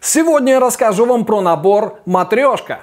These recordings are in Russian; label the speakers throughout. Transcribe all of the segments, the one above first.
Speaker 1: Сегодня я расскажу вам про набор «Матрешка».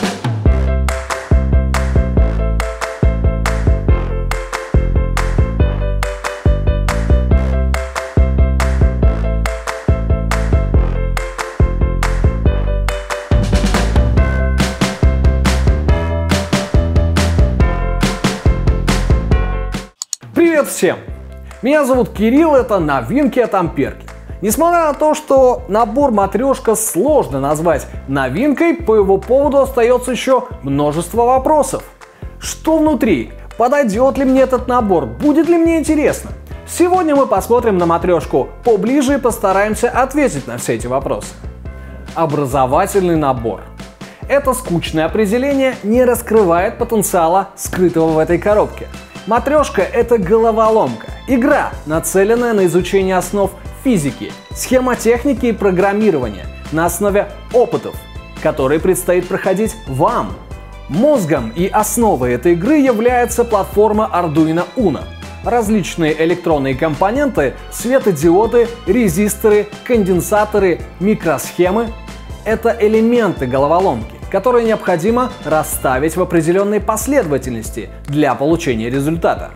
Speaker 1: Привет всем! Меня зовут Кирилл, это новинки от Амперки. Несмотря на то, что набор «Матрешка» сложно назвать новинкой, по его поводу остается еще множество вопросов. Что внутри? Подойдет ли мне этот набор? Будет ли мне интересно? Сегодня мы посмотрим на «Матрешку» поближе и постараемся ответить на все эти вопросы. Образовательный набор. Это скучное определение не раскрывает потенциала, скрытого в этой коробке. «Матрешка» — это головоломка, игра, нацеленная на изучение основ физики, схемотехники и программирования на основе опытов, которые предстоит проходить вам. Мозгом и основой этой игры является платформа Arduino Uno. Различные электронные компоненты, светодиоды, резисторы, конденсаторы, микросхемы — это элементы головоломки, которые необходимо расставить в определенной последовательности для получения результата.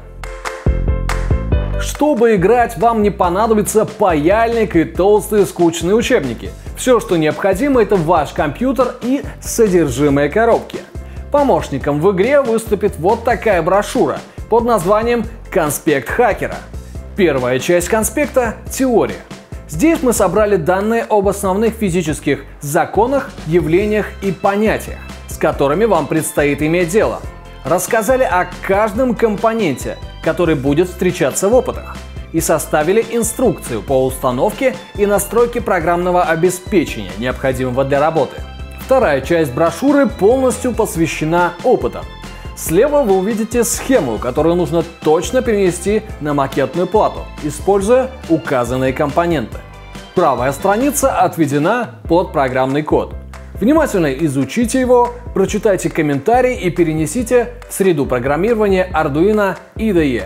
Speaker 1: Чтобы играть, вам не понадобится паяльник и толстые скучные учебники. Все, что необходимо, это ваш компьютер и содержимое коробки. Помощником в игре выступит вот такая брошюра под названием «Конспект хакера». Первая часть конспекта – теория. Здесь мы собрали данные об основных физических законах, явлениях и понятиях, с которыми вам предстоит иметь дело. Рассказали о каждом компоненте, который будет встречаться в опытах, и составили инструкцию по установке и настройке программного обеспечения, необходимого для работы. Вторая часть брошюры полностью посвящена опытам. Слева вы увидите схему, которую нужно точно перенести на макетную плату, используя указанные компоненты. Правая страница отведена под программный код. Внимательно изучите его, прочитайте комментарии и перенесите в среду программирования Arduino IDE.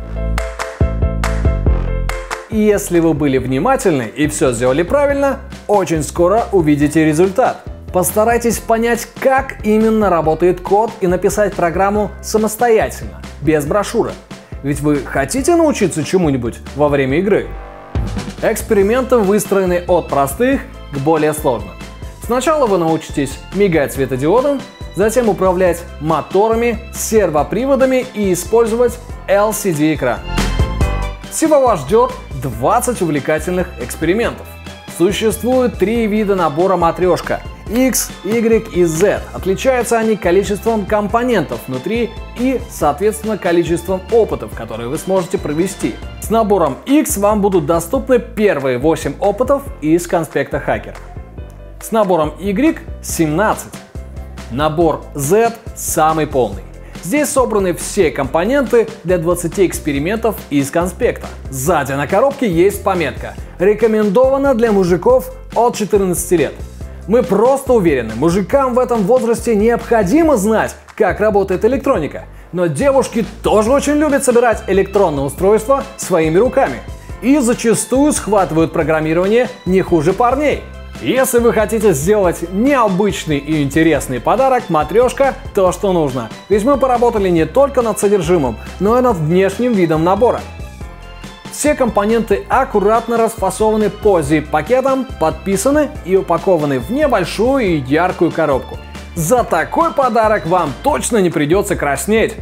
Speaker 1: И если вы были внимательны и все сделали правильно, очень скоро увидите результат. Постарайтесь понять, как именно работает код, и написать программу самостоятельно, без брошюры. Ведь вы хотите научиться чему-нибудь во время игры? Эксперименты выстроены от простых к более сложным. Сначала вы научитесь мигать светодиодом, затем управлять моторами, сервоприводами и использовать LCD-экран. Всего вас ждет 20 увлекательных экспериментов. Существует 3 вида набора «Матрешка» – X, Y и Z. Отличаются они количеством компонентов внутри и, соответственно, количеством опытов, которые вы сможете провести. С набором X вам будут доступны первые 8 опытов из конспекта хакера. С набором Y – 17. Набор Z самый полный. Здесь собраны все компоненты для 20 экспериментов из конспекта. Сзади на коробке есть пометка «Рекомендовано для мужиков от 14 лет». Мы просто уверены, мужикам в этом возрасте необходимо знать, как работает электроника. Но девушки тоже очень любят собирать электронные устройства своими руками. И зачастую схватывают программирование не хуже парней. Если вы хотите сделать необычный и интересный подарок, «Матрешка» — то, что нужно. Ведь мы поработали не только над содержимым, но и над внешним видом набора. Все компоненты аккуратно расфасованы по zip-пакетам, подписаны и упакованы в небольшую и яркую коробку. За такой подарок вам точно не придется краснеть!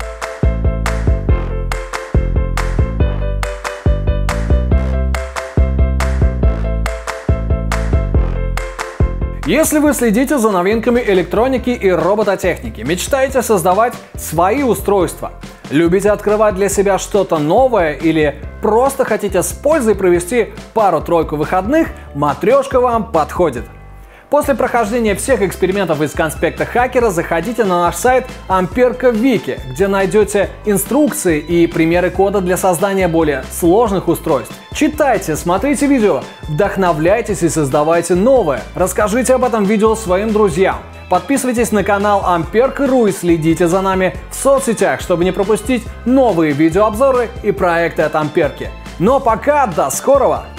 Speaker 1: Если вы следите за новинками электроники и робототехники, мечтаете создавать свои устройства, любите открывать для себя что-то новое или просто хотите с пользой провести пару-тройку выходных, «Матрешка» вам подходит. После прохождения всех экспериментов из конспекта хакера заходите на наш сайт Амперка Вики, где найдете инструкции и примеры кода для создания более сложных устройств. Читайте, смотрите видео, вдохновляйтесь и создавайте новое. Расскажите об этом видео своим друзьям. Подписывайтесь на канал Амперка.ру и следите за нами в соцсетях, чтобы не пропустить новые видеообзоры и проекты от Амперки. Но пока, до скорого!